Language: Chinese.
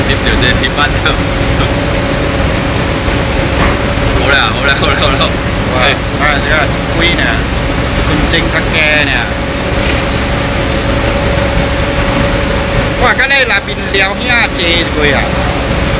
點條線貼翻咗。好啦。 喂，呢個龜呢，咁正得嘅呢。哇！咁你那邊撩兄姐龜啊？